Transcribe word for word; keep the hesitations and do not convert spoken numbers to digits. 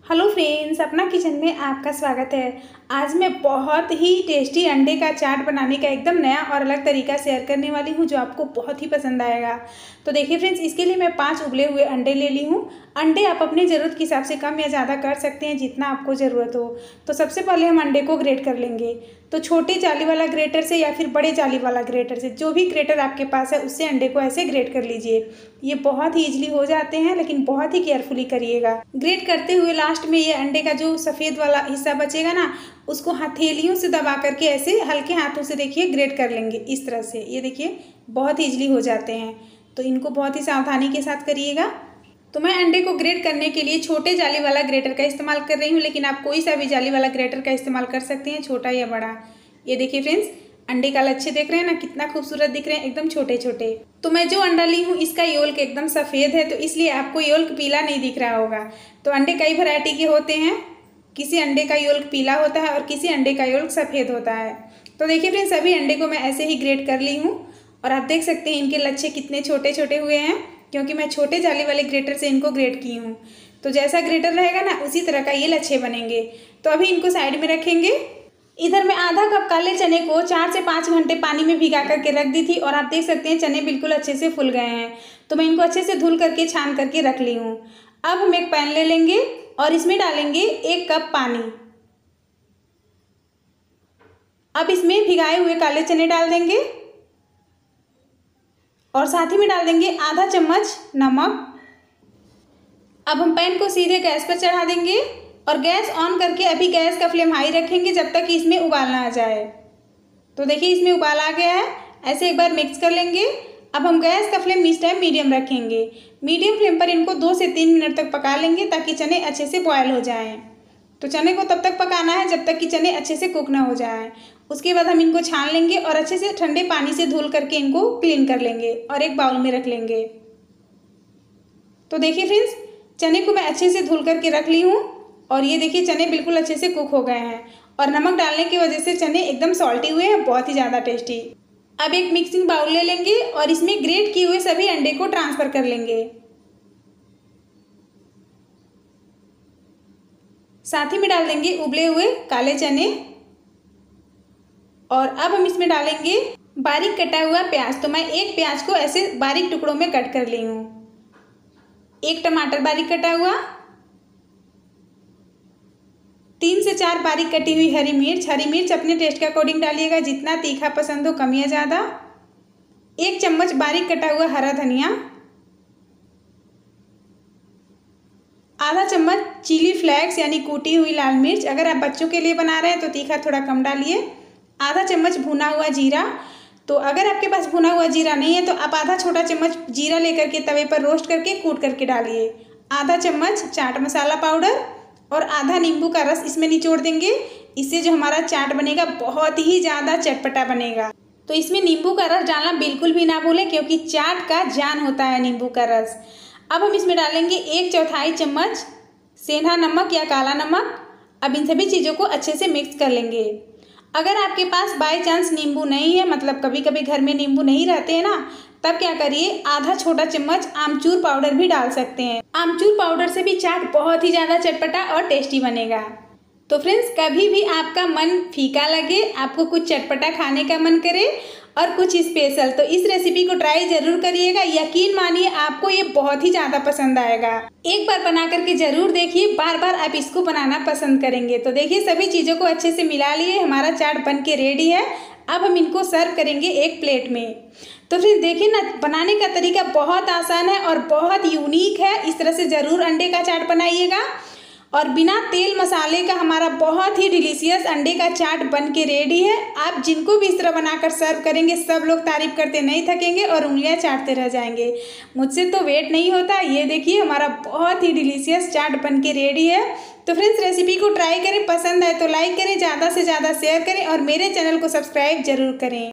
Hello friends, अपना kitchen में आपका स्वागत है। आज मैं बहुत ही टेस्टी अंडे का चाट बनाने का एकदम नया और अलग तरीका शेयर करने वाली हूं जो आपको बहुत ही पसंद आएगा। तो देखिए फ्रेंड्स, इसके लिए मैं पांच उबले हुए अंडे ले ली हूं। अंडे आप अपनी ज़रूरत के हिसाब से कम या ज़्यादा कर सकते हैं, जितना आपको ज़रूरत हो। तो सबसे पहले हम अंडे को ग्रेट कर लेंगे। तो छोटे जाली वाला ग्रेटर से या फिर बड़े जाली वाला ग्रेटर से, जो भी ग्रेटर आपके पास है उससे अंडे को ऐसे ग्रेट कर लीजिए। ये बहुत ही ईजिली हो जाते हैं, लेकिन बहुत ही केयरफुली करिएगा। ग्रेट करते हुए लास्ट में ये अंडे का जो सफ़ेद वाला हिस्सा बचेगा ना, उसको हथेलियों से दबा करके ऐसे हल्के हाथों से देखिए ग्रेट कर लेंगे इस तरह से। ये देखिए बहुत ईजिली हो जाते हैं, तो इनको बहुत ही सावधानी के साथ करिएगा। तो मैं अंडे को ग्रेट करने के लिए छोटे जाली वाला ग्रेटर का इस्तेमाल कर रही हूँ, लेकिन आप कोई सा भी जाली वाला ग्रेटर का इस्तेमाल कर सकते हैं, छोटा या बड़ा। ये देखिए फ्रेंड्स, अंडे का लच्छे देख रहे हैं ना, कितना खूबसूरत दिख रहे हैं, एकदम छोटे छोटे। तो मैं जो अंडा ली हूँ इसका योल्क एकदम सफ़ेद है, तो इसलिए आपको योल्क पीला नहीं दिख रहा होगा। तो अंडे कई वैरायटी के होते हैं, किसी अंडे का योल्क पीला होता है और किसी अंडे का योल्क सफ़ेद होता है। तो देखिए फ्रेंड्स, सभी अंडे को मैं ऐसे ही ग्रेट कर ली हूँ और आप देख सकते हैं इनके लच्छे कितने छोटे छोटे हुए हैं, क्योंकि मैं छोटे जाली वाले ग्रेटर से इनको ग्रेट की हूँ। तो जैसा ग्रेटर रहेगा ना, उसी तरह का ये लच्छे बनेंगे। तो अभी इनको साइड में रखेंगे। इधर मैं आधा कप काले चने को चार से पाँच घंटे पानी में भिगा करके रख दी थी और आप देख सकते हैं चने बिल्कुल अच्छे से फूल गए हैं। तो मैं इनको अच्छे से धुल करके छान करके रख ली हूँ। अब हम एक पैन ले लेंगे और इसमें डालेंगे एक कप पानी। अब इसमें भिगाए हुए काले चने डाल देंगे और साथ ही में डाल देंगे आधा चम्मच नमक। अब हम पैन को सीधे गैस पर चढ़ा देंगे और गैस ऑन करके अभी गैस का फ्लेम हाई रखेंगे जब तक कि इसमें उबाल ना आ जाए। तो देखिए इसमें उबाल आ गया है, ऐसे एक बार मिक्स कर लेंगे। अब हम गैस का फ्लेम इस टाइम मीडियम रखेंगे। मीडियम फ्लेम पर इनको दो से तीन मिनट तक पका लेंगे ताकि चने अच्छे से बॉयल हो जाएं। तो चने को तब तक पकाना है जब तक कि चने अच्छे से कुक ना हो जाएं। उसके बाद हम इनको छान लेंगे और अच्छे से ठंडे पानी से धुल करके इनको क्लीन कर लेंगे और एक बाउल में रख लेंगे। तो देखिए फ्रेंड्स, चने को मैं अच्छे से धुल करके रख ली हूँ और ये देखिए चने बिल्कुल अच्छे से कुक हो गए हैं और नमक डालने की वजह से चने एकदम सॉल्टी हुए हैं, बहुत ही ज़्यादा टेस्टी। अब एक मिक्सिंग बाउल ले लेंगे और इसमें ग्रेट किए हुए सभी अंडे को ट्रांसफ़र कर लेंगे। साथ ही में डाल देंगे उबले हुए काले चने और अब हम इसमें डालेंगे बारीक कटा हुआ प्याज। तो मैं एक प्याज को ऐसे बारीक टुकड़ों में कट कर ली हूँ। एक टमाटर बारीक कटा हुआ, तीन से चार बारीक कटी हुई हरी मिर्च। हरी मिर्च अपने टेस्ट के अकॉर्डिंग डालिएगा, जितना तीखा पसंद हो, कम या ज़्यादा। एक चम्मच बारीक कटा हुआ हरा धनिया, आधा चम्मच चिली फ्लेक्स यानी कूटी हुई लाल मिर्च। अगर आप बच्चों के लिए बना रहे हैं तो तीखा थोड़ा कम डालिए। आधा चम्मच भुना हुआ जीरा। तो अगर आपके पास भुना हुआ जीरा नहीं है तो आप आधा छोटा चम्मच जीरा लेकर के तवे पर रोस्ट करके कूट करके डालिए। आधा चम्मच चाट मसाला पाउडर और आधा नींबू का रस इसमें निचोड़ देंगे। इससे जो हमारा चाट बनेगा बहुत ही ज़्यादा चटपटा बनेगा। तो इसमें नींबू का रस डालना बिल्कुल भी ना भूलें, क्योंकि चाट का जान होता है नींबू का रस। अब हम इसमें डालेंगे एक चौथाई चम्मच सेंधा नमक या काला नमक। अब इन सभी चीज़ों को अच्छे से मिक्स कर लेंगे। अगर आपके पास बाय चांस नींबू नहीं है, मतलब कभी कभी घर में नींबू नहीं रहते हैं ना, तब क्या करिए, आधा छोटा चम्मच आमचूर पाउडर भी डाल सकते हैं। आमचूर पाउडर से भी चाट बहुत ही ज़्यादा चटपटा और टेस्टी बनेगा। तो फ्रेंड्स, कभी भी आपका मन फीका लगे, आपको कुछ चटपटा खाने का मन करे और कुछ स्पेशल, तो इस रेसिपी को ट्राई जरूर करिएगा। यकीन मानिए आपको ये बहुत ही ज़्यादा पसंद आएगा। एक बार बना करके जरूर देखिए, बार बार आप इसको बनाना पसंद करेंगे। तो देखिए सभी चीज़ों को अच्छे से मिला लिए, हमारा चाट बन के रेडी है। अब हम इनको सर्व करेंगे एक प्लेट में। तो फिर देखिए ना, बनाने का तरीका बहुत आसान है और बहुत यूनिक है। इस तरह से ज़रूर अंडे का चाट बनाइएगा और बिना तेल मसाले का हमारा बहुत ही डिलीशियस अंडे का चाट बन के रेडी है। आप जिनको भी इस तरह बनाकर सर्व करेंगे, सब लोग तारीफ करते नहीं थकेंगे और उंगलियां चाटते रह जाएंगे। मुझसे तो वेट नहीं होता। ये देखिए हमारा बहुत ही डिलीशियस चाट बन के रेडी है। तो फ्रेंड्स, रेसिपी को ट्राई करें, पसंद आए तो लाइक करें, ज़्यादा से ज़्यादा शेयर करें और मेरे चैनल को सब्सक्राइब जरूर करें।